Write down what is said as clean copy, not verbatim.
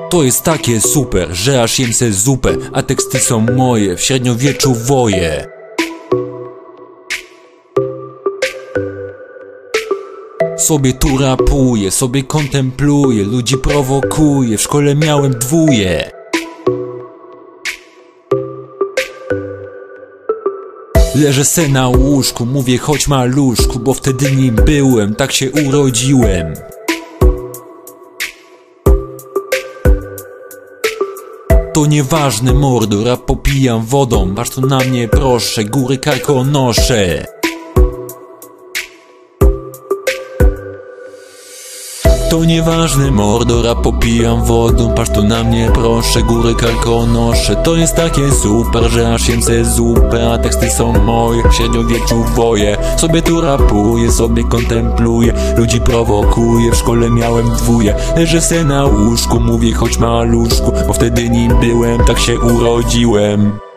To jest takie super, że aż jem se zupę, a teksty są moje, w średniowieczu woje. Sobie tu rapuję, sobie kontempluję, ludzi prowokuję, w szkole miałem dwóje. Leżę se na łóżku, mówię chodź maluszku, bo wtedy nim byłem, tak się urodziłem. To nieważne mordo, rap popijam wodą, patrz tu na mnie proszę, góry karkonosze. To nieważne mordo, rap popijam wodą, patrz tu na mnie proszę, góry karkonosze. To jest takie super, że aż jem se zupę, a teksty są moje, w średniowieczu woje. Sobie tu rapuję, sobie kontempluję, ludzi prowokuję, w szkole miałem dwóje. Leżę se na łóżku, mówię chodź maluszku, bo wtedy nim byłem, tak się urodziłem.